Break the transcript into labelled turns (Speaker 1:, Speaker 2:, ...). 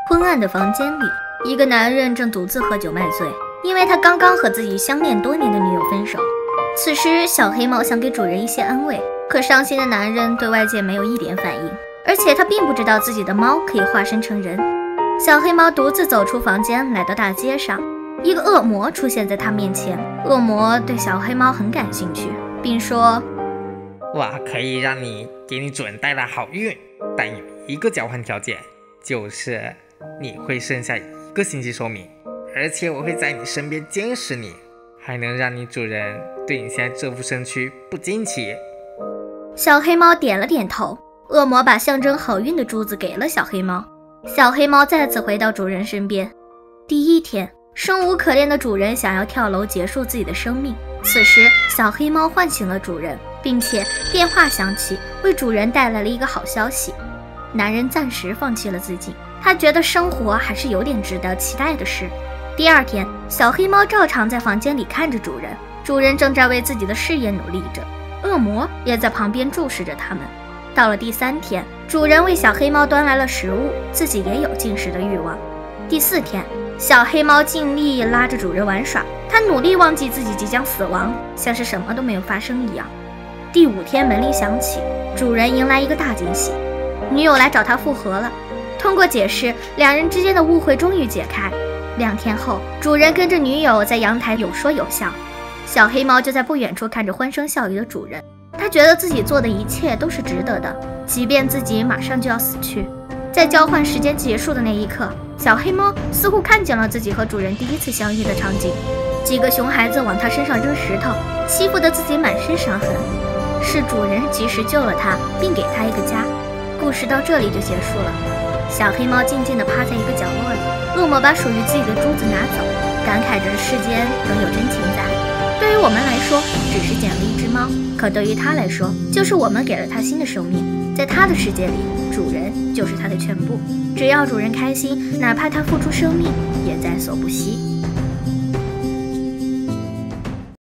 Speaker 1: 昏暗的房间里，一个男人正独自喝酒卖醉，因为他刚刚和自己相恋多年的女友分手。此时，小黑猫想给主人一些安慰，可伤心的男人对外界没有一点反应，而且他并不知道自己的猫可以化身成人。小黑猫独自走出房间，来到大街上，一个恶魔出现在他面前。恶魔对小黑猫很感兴趣，并说：
Speaker 2: 我可以让给你主人带来好运，但有一个交换条件，就是你会剩下1个星期寿命，而且我会在你身边监视你，还能让你主人对你现在这副身躯不惊奇。
Speaker 1: 小黑猫点了点头。恶魔把象征好运的珠子给了小黑猫。小黑猫再次回到主人身边。第一天，生无可恋的主人想要跳楼结束自己的生命。此时，小黑猫唤醒了主人，并且电话响起，为主人带来了一个好消息。男人暂时放弃了自己，他觉得生活还是有点值得期待的事。第二天，小黑猫照常在房间里看着主人，主人正在为自己的事业努力着，恶魔也在旁边注视着他们。到了第3天，主人为小黑猫端来了食物，自己也有进食的欲望。第4天，小黑猫尽力拉着主人玩耍，它努力忘记自己即将死亡，像是什么都没有发生一样。第5天，门铃响起，主人迎来一个大惊喜，女友来找他复合了。通过解释，两人之间的误会终于解开。2天后，主人跟着女友在阳台有说有笑，小黑猫就在不远处看着欢声笑语的主人。他觉得自己做的一切都是值得的，即便自己马上就要死去。在交换时间结束的那一刻，小黑猫似乎看见了自己和主人第一次相遇的场景。几个熊孩子往他身上扔石头，欺负得自己满身伤痕。是主人及时救了他，并给他一个家。故事到这里就结束了。小黑猫静静地趴在一个角落里，恶魔把属于自己的珠子拿走，感慨着世间仍有真情在。对于我们来说，只是捡了一只猫，可对于他来说，就是我们给了他新的生命。在他的世界里，主人就是他的全部。只要主人开心，哪怕他付出生命，也在所不惜。